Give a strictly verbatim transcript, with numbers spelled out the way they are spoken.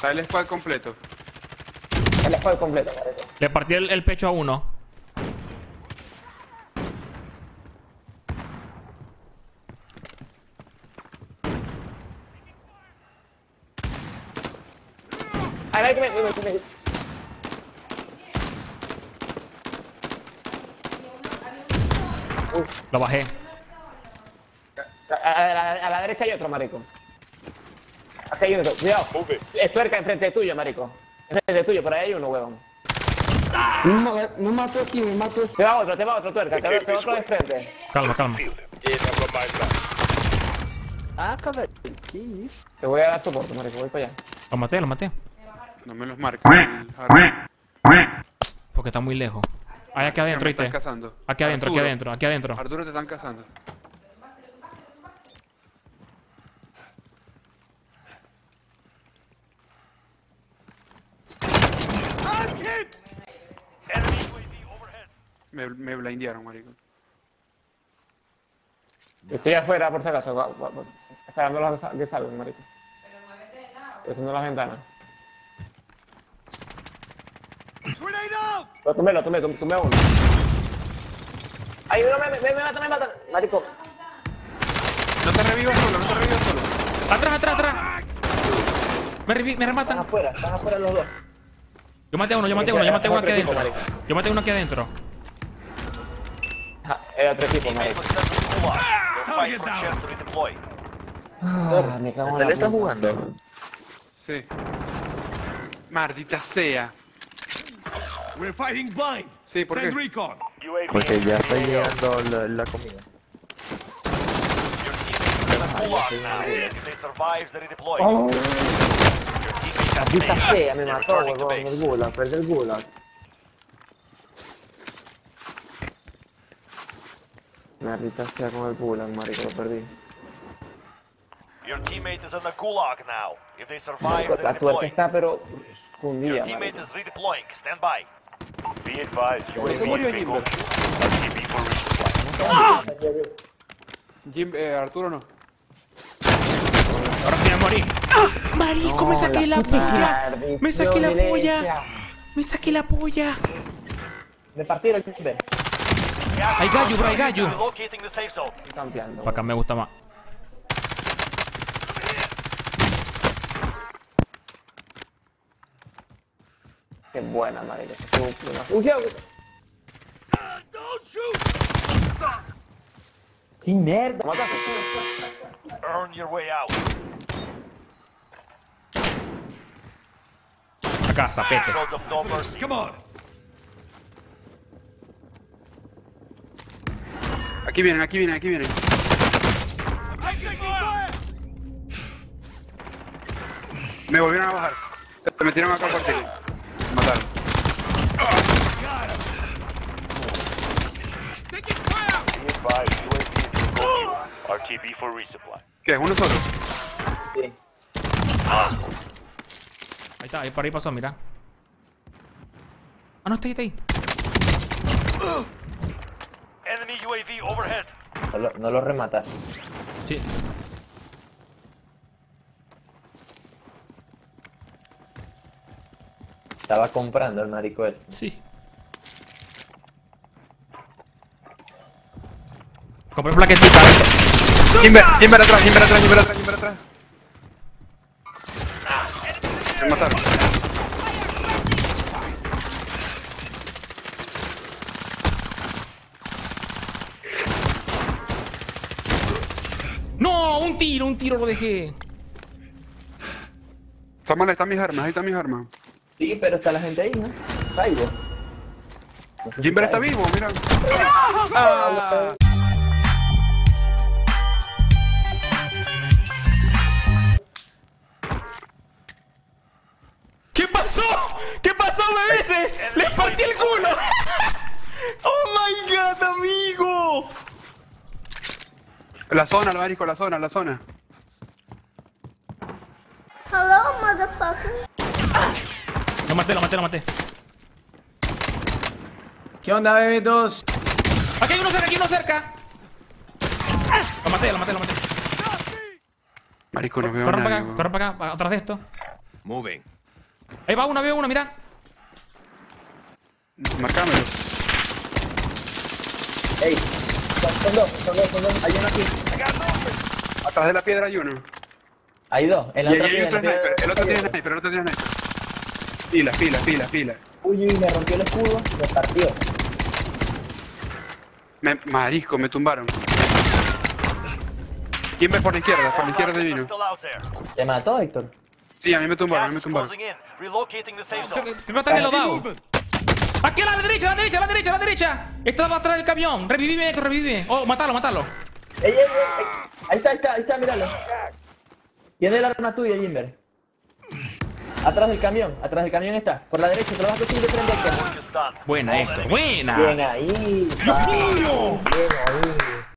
Está el squad completo. El squad completo, marico. Le partí el, el pecho a uno. A ver, que me... me, me... Uf. Lo bajé. A, a, a, a la derecha hay otro, marico. Aquí hay otro, cuidado. Es tuerca enfrente tuyo, marico. Enfrente tuyo, por ahí hay uno, huevón. No, no mato aquí, me mato. Te va otro, te va otro, tuerca, te va, te va otro de frente. Calma, calma. Ah, cabrón. ¿Qué es? Te voy a dar soporte, marico, voy para allá. Lo maté, lo maté. No me los marca. Porque está muy lejos. Hay aquí adentro, Me están ¿viste? cazando. Aquí adentro, aquí Arturo. adentro, aquí adentro. Arturo, te están cazando. Me, me blindearon, marico. Estoy afuera, por si acaso, va- va- va- esperando los que salgan, marico. Estoy haciendo las ventanas. Lo tomé, lo tomé, tomé, tomé a uno. ¡Ay, no, me, me, me mata, me mata! Marico. No te revivas solo, no te revivas solo. ¡Atrás, atrás, atrás! Me, revi- me Están rematan. afuera, están afuera los dos. Yo maté a uno, yo maté a uno, yo maté a uno aquí Otro equipo, adentro. marico. Yo maté a uno aquí adentro. Ah, era otro equipo, marico. Ah, me cago en ¿Se la le está puta. jugando? Sí. Maldita sea. We're fighting blind. Sí, ¿por Send qué? recon. Porque ya está llegando la, la comida. Oh, maldita sea, me mató, huevón, el gulag, perdí el gulag. Maldita sea con el gulag, marico, lo perdí. Your teammate is in the gulag now. If they survive, La they're tuerca deploying. está, pero Your fundida, teammate marico. is redeploying. Stand by. Be advised, Por eso murió Jimber. Jim, eh, Arturo no. Ahora sí me morí. Marico, me saqué la polla. Me saqué la polla. Me saqué la polla. De partir el B. Hay gallo, bro, hay gallo. Relocating the safe zone. Estoy campeando. Para acá me gusta más. Qué buena, marico. Uy, ya. ¡Qué mierda! Mataste. Earn your way out. Acá, zapete. Short of no mercy. Come on. Aquí vienen, aquí vienen, aquí vienen. Me volvieron a bajar. Se metieron acá por ti. Me mataron. be advised, U A V is recording. R T B for resupply. ¿Qué es? ¿Uno solo? Sí. Ahí está, ahí por ahí pasó, mira. Ah, no, está ahí, está ahí. Enemy U A V overhead. No lo, no lo rematas. Sí. Estaba comprando el marico ese. Sí. Compré plaquetita. Jimber, Jimber atrás, Jimber atrás, Jimber atrás, Jimber atrás. Me mataron. No, un tiro, un tiro lo dejé. Samuel, ahí están mis armas, ahí están mis armas. Sí, pero está la gente ahí, ¿no? Caigo. No sé si Jimber está caigo. vivo, mira. Ah. ¿Qué pasó? ¿Qué pasó, bebés? ¡Les partí el culo! ¡Oh my god, amigo! La zona, lo marico, la zona, la zona. Hello, motherfucker. Lo maté, lo maté, lo maté. ¿Qué onda, bebitos? Aquí hay uno cerca, aquí hay uno cerca. Lo maté, lo maté, lo maté. Marico, no veo Corran para nada. acá, corran para acá, para- atrás de esto. Moving. Ahí va uno, veo uno, mira. Marcámelo. Ey, son, son dos, son dos, son dos. Hay uno aquí. Atrás de la piedra hay uno. Hay dos. En la Y otra ahí hay piedra, otro en la sniper. piedra- El otro tiene sniper, el otro tiene sniper. Pila, pila, pila, pila. Uy, uy, me rompió el escudo, me partió. Me, marisco, me tumbaron. ¿Quién ve por la izquierda? Por la izquierda Hostiles divino. are still out there. ¿Te mató, Héctor? Sí, a mí me tumbaron, a Gas mí me is tumbaron. closing in. Relocating the safe Creo zone. que, creo que está en el lodado. Aquí a la derecha, a la derecha, a la derecha, a la derecha. Estaba atrás del camión. Revivime, Héctor, revive. Oh, matalo, matalo. Ey, ey, ey, ey. Ahí está, ahí está, ahí está, míralo. Tiene el arma tuya, Jimber. Atrás del camión, atrás del camión está. Por la derecha, te lo vas a decir de frente, Héctor. Work is done. Buena, All Héctor, enemies buena. Bien ahí, papi. Bien ahí.